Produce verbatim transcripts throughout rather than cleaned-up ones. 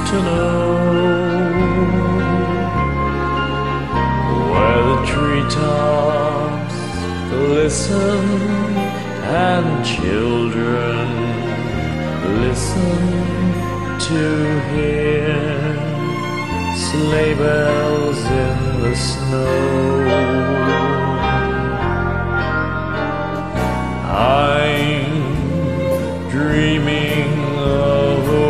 to know, where the treetops glisten and children listen to hear sleigh bells in the snow. I'm dreaming of a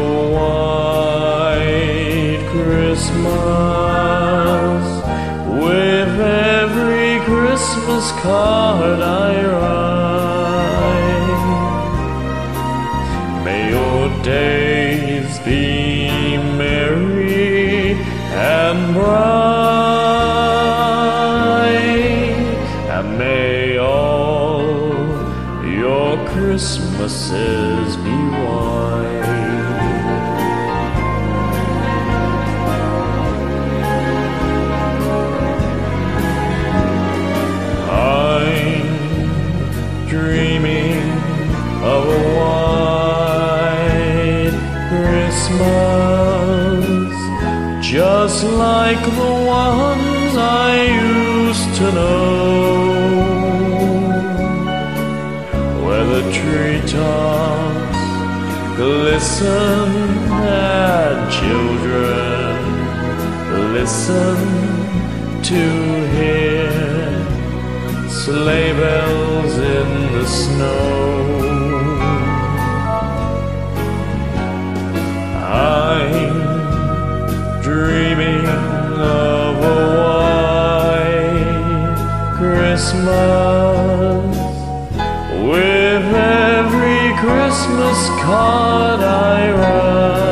white Christmas, with every Christmas card I write. May your days be merry and bright, and may all your Christmases be white. I'm dreaming of a white Christmas, just like the ones I used to know, where the treetops glisten and children listen to hear sleigh bells in the snow. I'm dreaming of a white Christmas, with every Christmas card I write.